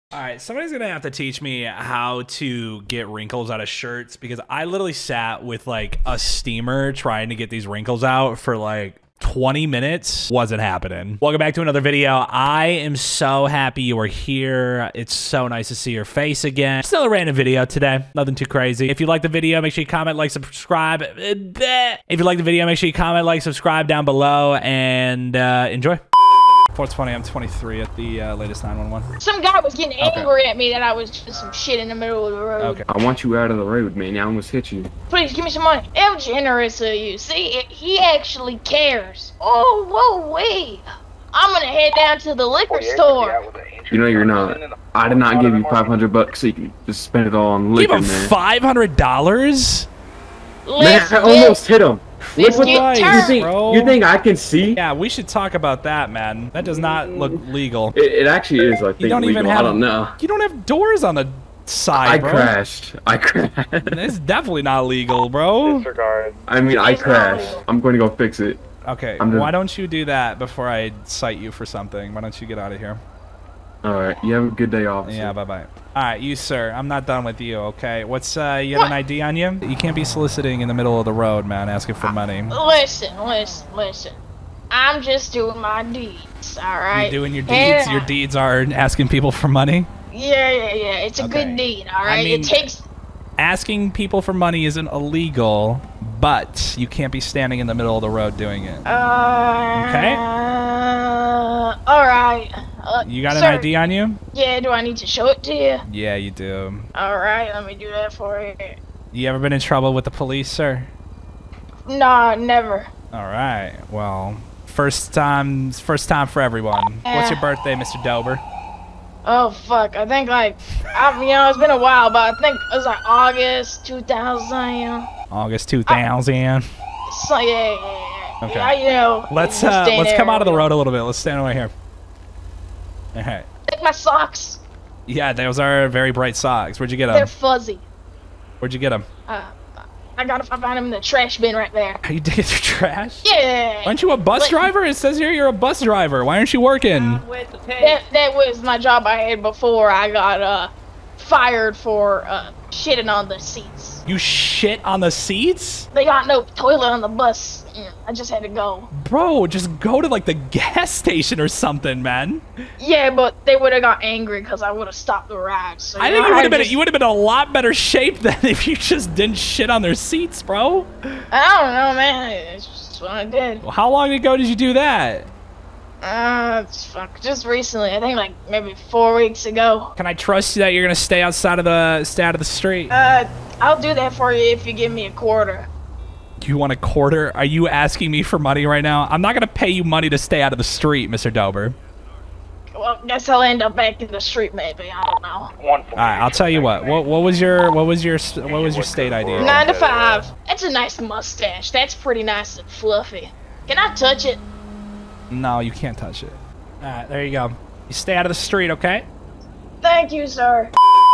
All right, somebody's gonna have to teach me how to get wrinkles out of shirts because I literally sat with like a steamer trying to get these wrinkles out for like 20 minutes. Wasn't happening. Welcome back to another video. I am so happy you are here. It's so nice to see your face again. Still a random video today. Nothing too crazy. If you like the video, make sure you comment, like, subscribe. If you like the video, make sure you comment, like, subscribe down below, and enjoy. 420, I'm 23 at the latest 911. Some guy was getting angry at me that I was doing some shit in the middle of the road. Okay. I want you out of the road, man. I almost hit you. Please give me some money. How generous of you. See, he actually cares. Oh, whoa, wait. I'm gonna head down to the liquor store. You know you're not. I did not give you $500 so you can just spend it all on liquor, Give him man. $500? Man, I almost hit him. Let's Look get what turned. you think I can see? Yeah, we should talk about that, man. That does not look legal. It actually is, I think, You don't legal. even have. I don't know. You don't have doors on the side, I bro. crashed. It's definitely not legal, bro. Disregard. I mean, I It's not crashed. legal. I'm going to go fix it. Okay, I'm just- why don't you do that before I cite you for something? Why don't you get out of here? Alright, you have a good day, officer. Yeah, bye-bye. All right, you, sir. I'm not done with you, okay? What's, you have an ID on you? You can't be soliciting in the middle of the road, man, asking for money. Listen. I'm just doing my deeds, alright? You doing your deeds? Yeah. Your deeds are asking people for money? Yeah. It's a Okay. good deed, alright? I mean- It takes... Asking people for money isn't illegal, but you can't be standing in the middle of the road doing it. Okay. Alright. You got an sir, ID on you? Yeah, do I need to show it to you? Yeah, you do. Alright, let me do that for you. You ever been in trouble with the police, sir? Nah, never. All right. Well, first time for everyone. What's your birthday, Mr. Dober? Oh, fuck. I think, like, it's been a while, but I think it was, like, August 2000. August 2000. So, yeah. Okay. Yeah, you know. Let's just stay let's there, come out of the you know. road a little bit. Let's stand right here. All right. Take my socks. Yeah, those are very bright socks. Where'd you get They're them? fuzzy. Where'd you get them? I found them in the trash bin right there. Are you digging through trash? Yeah. Aren't you a bus driver? It says here you're a bus driver. Why aren't you working? That was my job I had before I got fired for shitting on the seats. You shit on the seats? They got no toilet on the bus. I just had to go. Bro, just go to like the gas station or something, man. Yeah, but they would have got angry because I would have stopped the ride. So, I think you would have been in a lot better shape than if you just didn't shit on their seats, bro. I don't know, man. It's just what I did. Well, how long ago did you do that? Just recently. I think like maybe 4 weeks ago. Can I trust you that you're gonna stay out of the street? I'll do that for you if you give me a quarter. You want a quarter? Are you asking me for money right now? I'm not gonna pay you money to stay out of the street, Mr. Dober. Well, guess I'll end up back in the street maybe. I don't know. All right, I'll tell you what. What was your state ID? 9 to 5. That's a nice mustache. That's pretty nice and fluffy. Can I touch it? No, you can't touch it. All right, there you go. You stay out of the street, okay? Thank you, sir.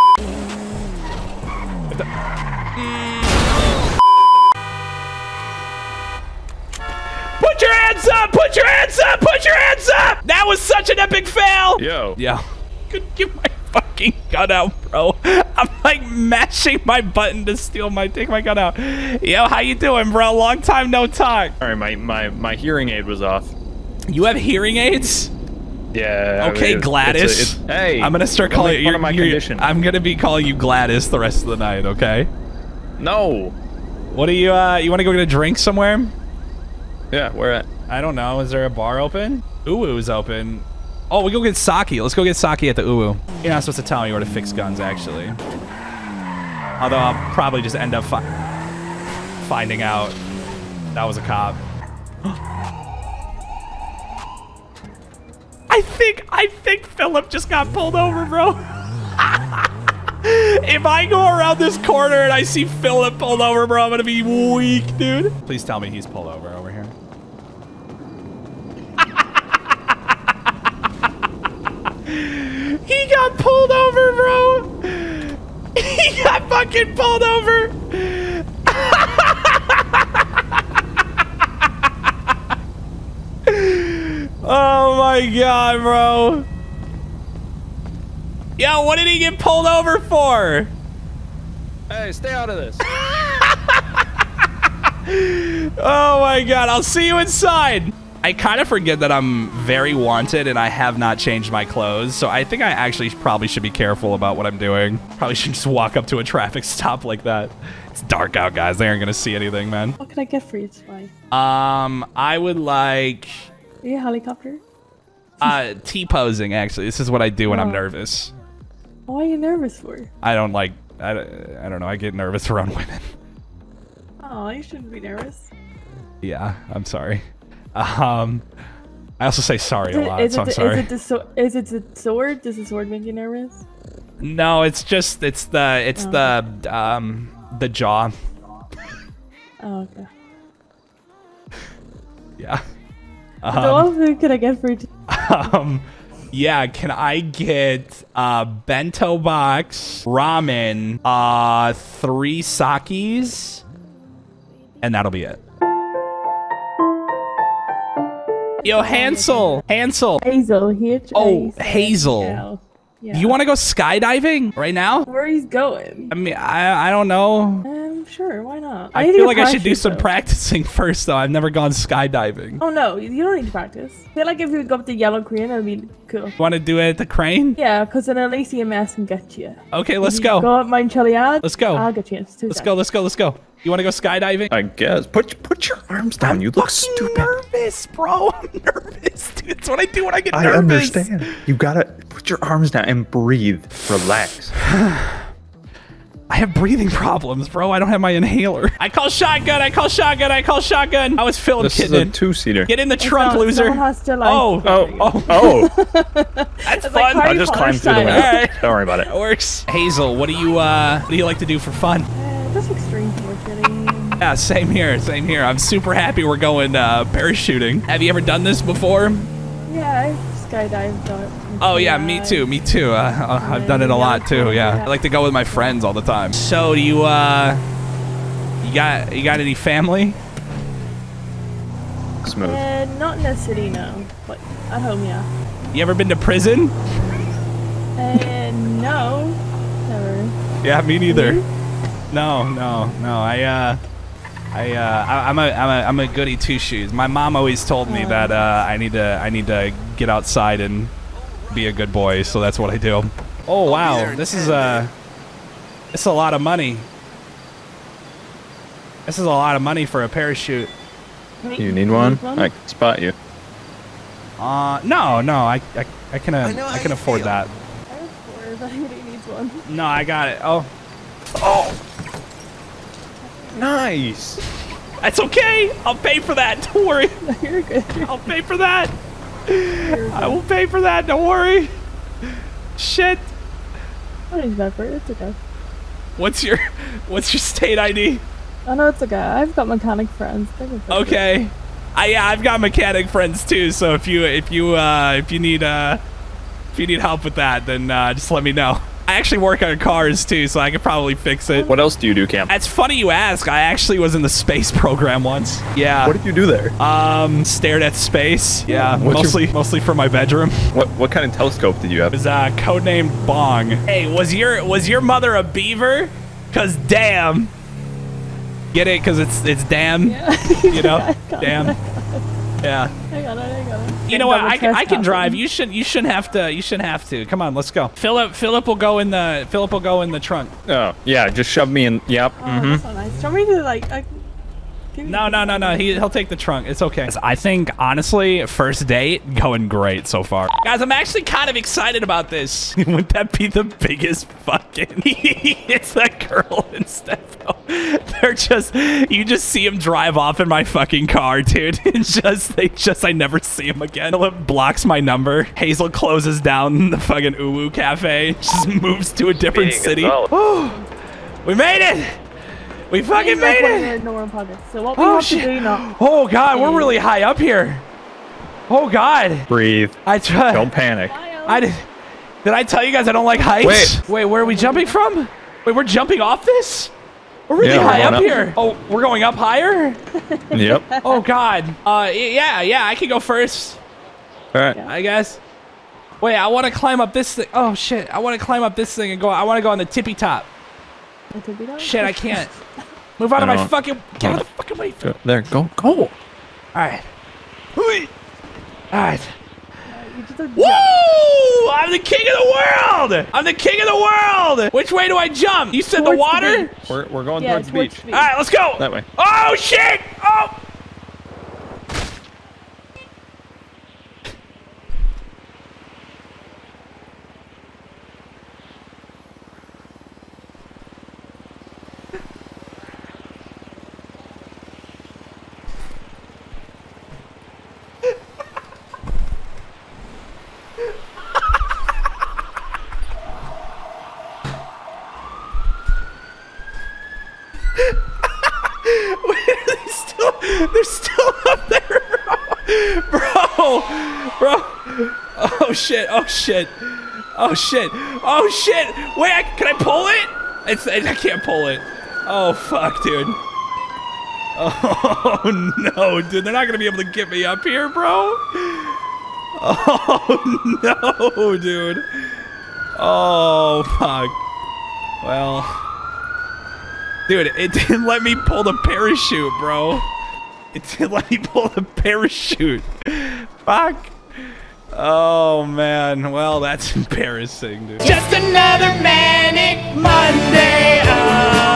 Put your hands up! Put your hands up! Put your hands up! That was such an epic fail! Yo. Yo. Could get my fucking gun out, bro. I'm like mashing my button to take my gun out. Yo, how you doing, bro? Long time no talk. Sorry, my hearing aid was off. You have hearing aids? Yeah. Okay, Gladys. Hey. I'm gonna start don't calling make fun of my condition. I'm gonna be calling you Gladys the rest of the night, okay? No. What do you want to go get a drink somewhere? Yeah, where at? I don't know. Is there a bar open? Uwu's open. Oh, we go get sake. Let's go get sake at the Uwu. You're not supposed to tell me where to fix guns, actually. Although I'll probably just end up finding out that was a cop. I think Philip just got pulled over, bro. If I go around this corner and I see Philip pulled over, bro, I'm gonna be weak, dude. Please tell me he's pulled over here. He got pulled over, bro. He got fucking pulled over. Oh my god, bro. Yo, what did he get pulled over for? Hey, stay out of this. Oh my god, I'll see you inside. I kind of forget that I'm very wanted and I have not changed my clothes, so I think I actually probably should be careful about what I'm doing. Probably shouldn't just walk up to a traffic stop like that. It's dark out, guys. They aren't gonna see anything, man. What can I get for you today? I would like Are you a helicopter? T-posing, actually. This is what I do when I'm nervous. What are you nervous for? I don't know, I get nervous around women. Oh, you shouldn't be nervous. Yeah, I'm sorry. I also say sorry a lot, so I'm sorry. Is it the sword? Does the sword make you nervous? No, it's the jaw. Oh, okay. Yeah. So what food could I get for you? Yeah, can I get bento box, ramen, 3 sakis, and that'll be it. Yo, Hansel. Hazel, Oh, Hazel. Yeah. You want to go skydiving right now? Where he's going? I mean, I don't know. Sure, why not? I feel like I should do some practicing first, though. I've never gone skydiving. Oh, no, you don't need to practice. I feel like if you go up the yellow crane, it'll be cool. Want to do it at the crane? Yeah, because then at least EMS can get you. Okay, let's You go. Go up Mount Chiliad. Let's go. I'll get you. Let's go. You want to go skydiving? I guess. Put your arms down. You look stupid. Nervous, bro. I'm nervous, dude. It's what I do when I get nervous. I understand. You gotta put your arms down and breathe. Relax. I have breathing problems, bro. I don't have my inhaler. I call shotgun. I was Philip This is a Kitten. 2-seater. Get in the trunk, loser. Someone has to, like, Oh. That's like fun. Harry I'll just Potter climb through the style. window. Alright. Don't worry about it. That works. Hazel, what do you like to do for fun? Just extreme sports, really. Yeah, same here. I'm super happy we're going parachuting. Have you ever done this before? Yeah, I've skydived. Oh yeah, me too. I've done it a lot too. Yeah, I like to go with my friends all the time. So do you got any family? Smooth. Not in the city, no, but at home, yeah. You ever been to prison? No, never. Yeah, me neither. You? No. I'm a goody two shoes. My mom always told me that I need to get outside and be a good boy, so that's what I do. Oh wow, this is a lot of money. This is a lot of money for a parachute. You need one? I can spot you. No, I can afford that. I afford, but he needs one. No, I got it. Oh, Nice. that's okay. I'll pay for that. Don't worry. No, you're good. I'll pay for that. I will pay for that. Don't worry. Shit. I don't need that for it. It's okay. What's your state ID? Oh no, it's okay. I've got mechanic friends. They can fix it. Okay. Yeah, I've got mechanic friends too. So if you need help with that, then just let me know. I actually work on cars too, so I could probably fix it. What else do you do, Cam? It's funny you ask. I actually was in the space program once. Yeah. What did you do there? Stared at space. Yeah, What's mostly from my bedroom. What kind of telescope did you have? It was codenamed Bong. Hey, was your mother a beaver? Cause damn. Get it? Cause it's damn. Yeah. You know, damn. Yeah. I got it. You know what? I can drive. You shouldn't have to. Come on, let's go. Philip will go in the trunk. Oh, yeah, just shove me in. Yep. Oh, that's so nice. Do you want me to like? No. He'll take the trunk. It's okay. I think honestly, first date going great so far. Guys, I'm actually kind of excited about this. Would that be the biggest fucking? It's that girl and Stefano. You just see him drive off in my fucking car, dude. I never see him again. Philip blocks my number. Hazel closes down the fucking Uwu Cafe. Just moves to a different city. We made it. We fucking made it! So what we have to do now? Oh god, we're really high up here. Oh god. Breathe. Don't panic. Did I tell you guys I don't like heights? Wait, where are we jumping from? Wait, we're jumping off this? We're really high up here. Oh, we're going up higher? Yep. Oh god. Yeah, I can go first. All right. I guess. Wait, I want to climb up this thing. Oh shit! I want to climb up this thing and go. I want to go on the tippy top. Shit, I can't. Move out of my fucking. Get out of the fucking way. There, go. All right. All right. Woo! I'm the king of the world! I'm the king of the world! Which way do I jump? You said Towards the water? We're going towards the beach. All right, let's go. That way. Oh shit! Oh! They're still up there, bro. Oh shit! Oh shit! Oh shit! Oh shit! Wait, can I pull it? I can't pull it. Oh fuck, dude. Oh no, dude! They're not gonna be able to get me up here, bro. Oh no, dude. Oh fuck. Well. Dude, it didn't let me pull the parachute, bro. It didn't let me pull the parachute. Fuck. Oh, man. Well, that's embarrassing, dude. Just another manic Monday.